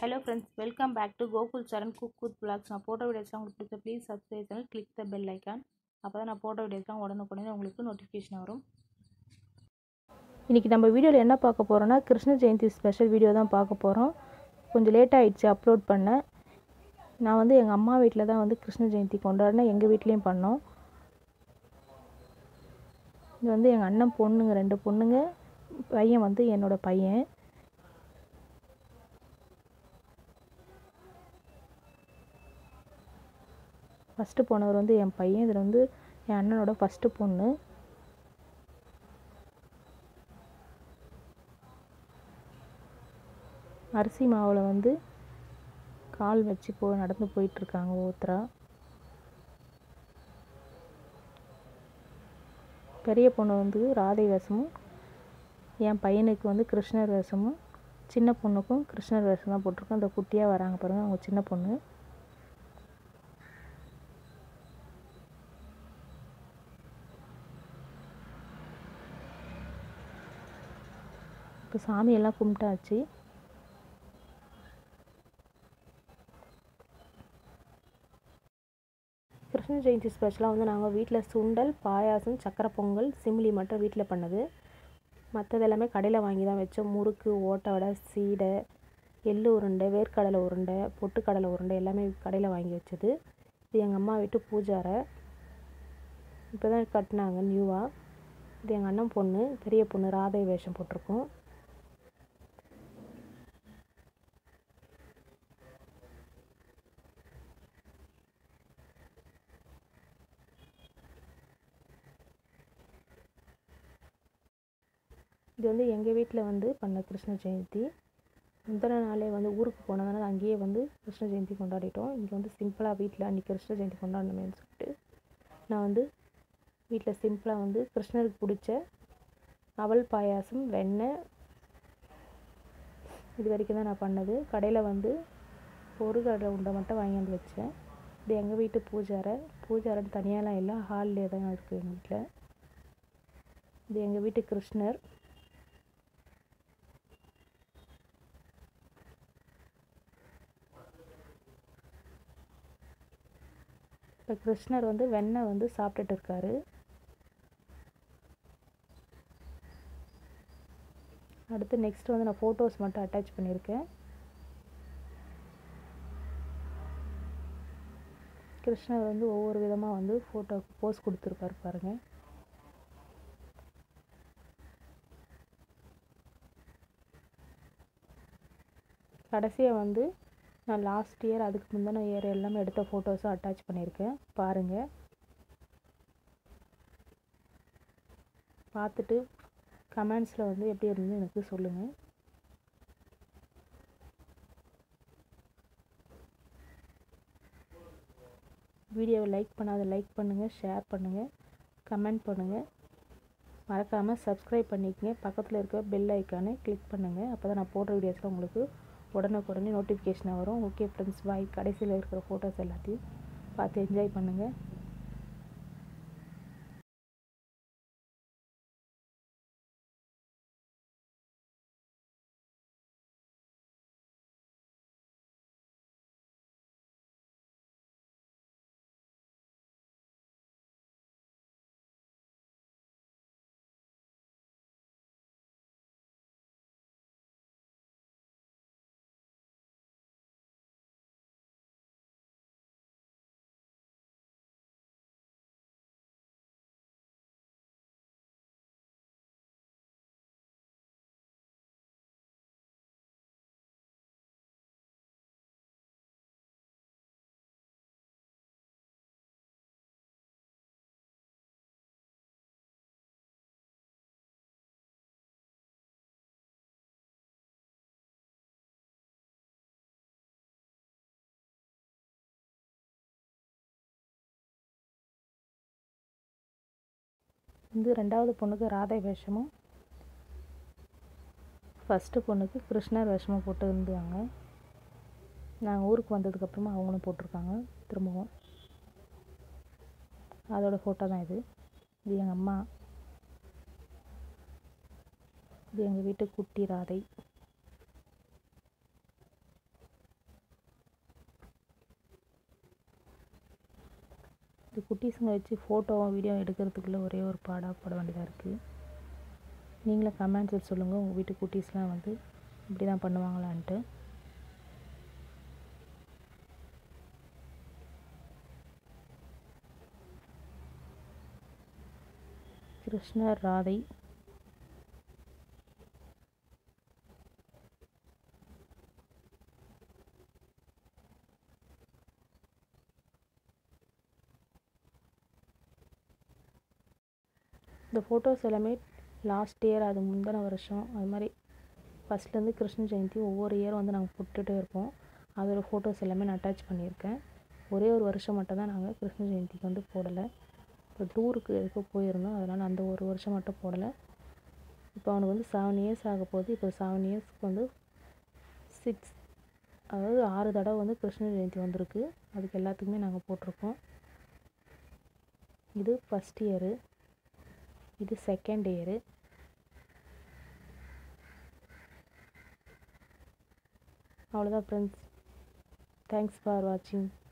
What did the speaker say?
Hello friends, welcome back to Gokul Charan Cook with Vlogs. நான் போட்ட வீடியோஸ்லாம் உங்களுக்கு பிடிச்ச ப்ளீஸ் சப்ஸ்கிரைப் பண்ணி கிளிக் த பெல் ஐக்கான். அப்போ தான் நான் போட்ட வீடியோஸ்லாம் உடனுக்குடனே உங்களுக்கு நோட்டிஃபிகேஷன் வரும். இன்றைக்கி நம்ம வீடியோவில் என்ன பார்க்க போகிறோன்னா கிருஷ்ண ஜெயந்தி ஸ்பெஷல் வீடியோ தான் பார்க்க போகிறோம். கொஞ்சம் லேட் ஆகிடுச்சு அப்லோட் பண்ண. நான் எங்கள் அம்மா வீட்டில் தான் கிருஷ்ண ஜெயந்தி கொண்டாடினேன். எங்கள் வீட்லேயும் பண்ணோம். இது எங்கள் அண்ணன் பொண்ணுங்க 2 பொண்ணுங்க, பையன் என்னோடய பையன். ஃபஸ்ட்டு போனவர் என் பையன். இதில் என் அண்ணனோட ஃபஸ்ட்டு பொண்ணு. அரிசி மாவில் கால் வச்சு நடந்து போயிட்டுருக்காங்க ஒவ்வொருத்தரா. பெரிய பொண்ணு ராதை வேஷமும், என் பையனுக்கு கிருஷ்ணர் வேஷமும், சின்ன பொண்ணுக்கும் கிருஷ்ணர் வேஷம் தான் போட்டிருக்கோம். அந்த குட்டியாக வராங்க பாருங்கள், அவங்க சின்ன பொண்ணு. இப்போ சாமியெல்லாம் கும்பிட்டாச்சு. கிருஷ்ண ஜெயந்தி ஸ்பெஷலாக நாங்கள் வீட்டில் சுண்டல், பாயாசம், சக்கரை பொங்கல், சிம்லி மட்டும் வீட்டில் பண்ணது. மற்றது எல்லாமே கடையில் வாங்கி தான் வச்சோம். முறுக்கு, ஓட்டை வடை, சீடை, எள்ளு உருண்டை, வேர்க்கடலை உருண்டை, பொட்டுக்கடலை உருண்டை எல்லாமே கடையில் வாங்கி வச்சது. இது எங்கள் அம்மா வீட்டு பூஜாரை. இப்போ தான் கட்டினாங்க நியூவாக. இது எங்கள் அண்ணன் பொண்ணு, பெரிய பொண்ணு ராதை வேஷம் போட்டிருக்கோம். இது எங்கள் வீட்டில் பண்ண கிருஷ்ண ஜெயந்தி. முந்தின நாளே ஊருக்கு போனதுனால அங்கேயே கிருஷ்ண ஜெயந்தி கொண்டாடிட்டோம். இங்கே சிம்பிளாக வீட்டில் அன்றைக்கி கிருஷ்ண ஜெயந்தி கொண்டாடணுமேனு சொல்லிட்டு நான் வீட்டில் சிம்பிளாக கிருஷ்ணருக்கு பிடிச்ச அவல் பாயாசம், வெண்ணெய், இது வரைக்கும் தான் நான் பண்ணது. கடையில் ஒரு கடலை உண்டை மட்டும் வாங்கி வச்சேன். இது எங்கள் வீட்டு பூஜாரைன்னு தனியாலாம் இல்லை, ஹால்லே தான் இருக்குது எங்கள் வீட்டில். இது எங்கள் வீட்டு கிருஷ்ணர். இப்போ கிருஷ்ணர் வெண்ணெய் சாப்பிட்டுட்டு இருக்காரு. அடுத்து நெக்ஸ்ட் நான் ஃபோட்டோஸ் மட்டும் அட்டாச் பண்ணியிருக்கேன். கிருஷ்ணர் ஒவ்வொரு விதமாக ஃபோட்டோ போஸ் கொடுத்துருக்காரு பாருங்கள். கடைசியாக நான் லாஸ்ட் இயர், அதுக்கு முந்தின இயர் எல்லாமே எடுத்த ஃபோட்டோஸும் அட்டாச் பண்ணியிருக்கேன். பாருங்கள், பார்த்துட்டு கமெண்ட்ஸில் எப்படி இருந்து எனக்கு சொல்லுங்கள். வீடியோவை லைக் பண்ணுங்கள், ஷேர் பண்ணுங்கள், கமெண்ட் பண்ணுங்கள். மறக்காமல் சப்ஸ்கிரைப் பண்ணிக்கங்க. பக்கத்தில் இருக்க பெல் ஐக்கானை கிளிக் பண்ணுங்கள். அப்போ தான் நான் போடுற வீடியோஸில் உங்களுக்கு உடனே நோட்டிஃபிகேஷனாக வரும். Okay friends, bye. கடைசியில் இருக்கிற ஃபோட்டோஸ் எல்லாத்தையும் பார்த்து என்ஜாய் பண்ணுங்கள். ரெண்டாவது பொண்ணுக்கு ராதை வேஷமும், ஃபஸ்ட்டு பொண்ணுக்கு கிருஷ்ணர் வேஷமும் போட்டு இருந்தாங்க. நாங்கள் ஊருக்கு வந்ததுக்கப்புறமா அவங்களும் போட்டிருக்காங்க திரும்பவும். அதோட ஃபோட்டோ தான் இது. இது எங்கள் அம்மா. இது எங்கள் வீட்டு குட்டி ராதை. இந்த குட்டீஸுங்க வச்சு ஃபோட்டோவும் வீடியோ எடுக்கிறதுக்குள்ளே ஒரே ஒரு பாட வேண்டியதாக இருக்குது. நீங்களும் கமெண்ட்ஸில் சொல்லுங்கள், உங்கள் வீட்டு குட்டீஸ்லாம் வந்து இப்படி தான் பண்ணுவாங்களான்ட்டு. கிருஷ்ணர், ராதை, இந்த ஃபோட்டோஸ் எல்லாமே லாஸ்ட் இயர், அது முந்தின வருஷம், அது மாதிரி ஃபஸ்ட்லேருந்து கிருஷ்ண ஜெயந்தி ஒவ்வொரு இயரும் வந்து நாங்கள் போட்டுகிட்டே இருப்போம். அதோட ஃபோட்டோஸ் எல்லாமே நான் அட்டாச் பண்ணியிருக்கேன். ஒரே ஒரு வருஷம் மட்டும் தான் நாங்கள் கிருஷ்ண ஜெயந்திக்கு வந்து போடலை. இப்போ டூருக்கு எதுக்கோ போயிருந்தோம், அதனால் அந்த ஒரு வருஷம் மட்டும் போடலை. இப்போ அவனுக்கு வந்து 7 இயர்ஸ் ஆக போகுது. இப்போ 7 இயர்ஸ்க்கு வந்து 6, அதாவது 6 தடவை வந்து கிருஷ்ண ஜெயந்தி வந்திருக்கு. அதுக்கு எல்லாத்துக்குமே நாங்கள் போட்டிருக்கோம். இது ஃபஸ்ட் இயரு, இது செகண்ட் இயரு. அவ்வளோதான் ஃப்ரெண்ட்ஸ். தேங்க்ஸ் ஃபார் வாட்சிங்.